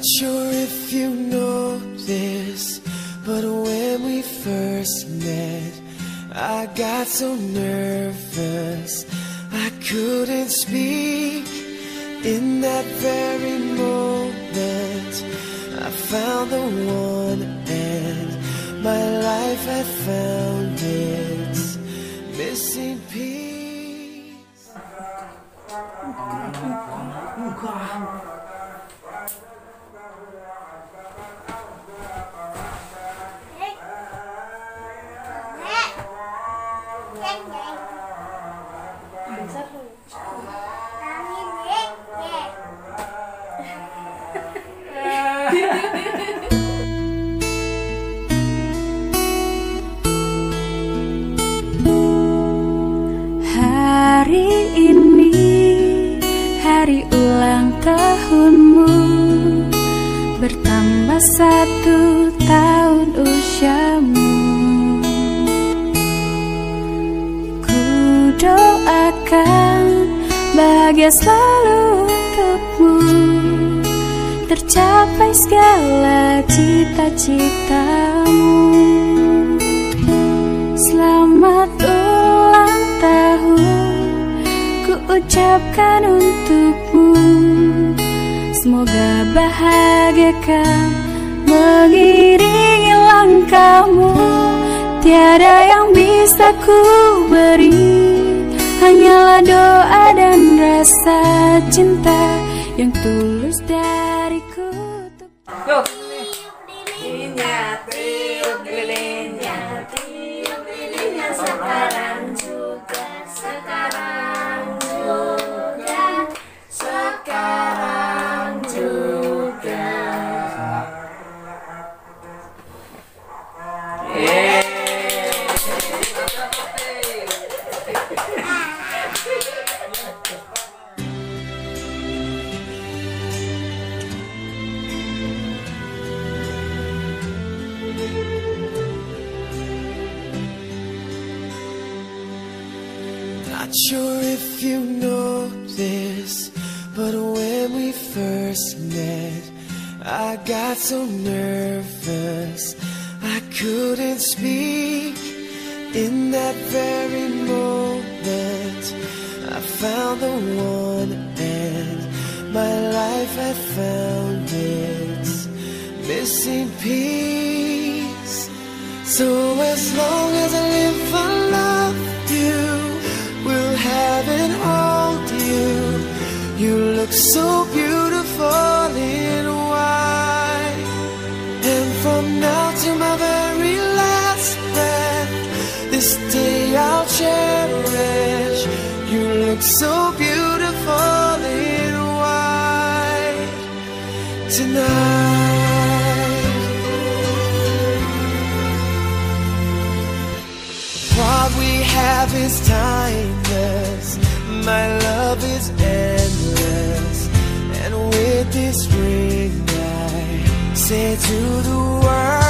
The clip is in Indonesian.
sure if you know this, but when we first met, I got so nervous I couldn't speak. In that very moment, I found the one, and my life had found its missing piece. Hari ini hari ulang tahunmu, bertambah 1 tahun usiamu. Ku doakan bahagia selalu untukmu, tercapai segala cita-citamu. Selamat ulang tahun ku ucapkan untukmu, semoga bahagia kan mengiringi langkahmu. Tiada yang bisa ku beri, hanyalah doa dan rasa cinta yang tulus dariku. Sekarang juga, sekarang juga, sekarang juga. Not sure if you know this, but when we first met, I got so nervous I couldn't speak. In that very moment, I found the one, and my life had found its missing piece. So as long as I live, I love you, will have and hold you. You look so beautiful in white, and from now to my very last breath, this day I'll cherish. You look so beautiful in white tonight. What we have is timeless, my love is endless, and with this ring I say to the world,